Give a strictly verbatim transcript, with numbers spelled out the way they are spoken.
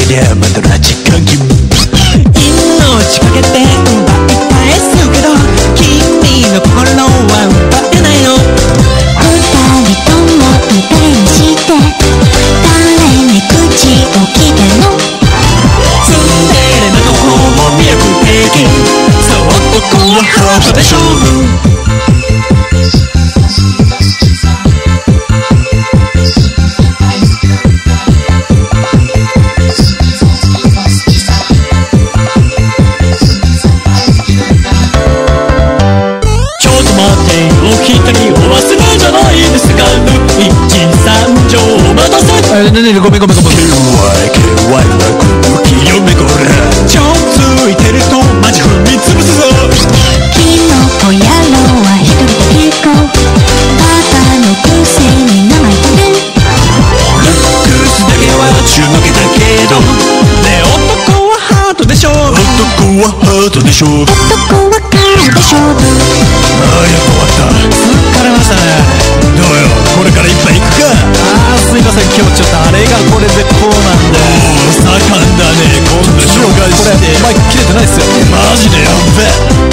りゃまた拉致監禁。命かけて奪い返すけど君の心は奪えないの。 二人とも歌いにして誰に口を聞いてんの。 ツンデレなとこも魅力的。そう男はハートで勝負。お一人お忘れじゃないですか。一三条お待たせ。 えねねごめんごめんごめん。 ケーワイケーワイは空気読めこれ。ちょついてるとマジ踏みつぶすぞ。 キノコ野郎は一人で結構バカのくせに名前言ってる。 ルックスだけはちゅうのけだけどね、男はハートでしょ。男はハートでしょ。 男はカーで勝負。 ああやっと終わった。 疲れましたね。 どうよ、これから一杯行くか。 あーすいません、今日ちょっとあれがこれでこうなんで。 おお盛んだね。今度紹介して。 これマイク切れてないっすよ。 マジでやっべ。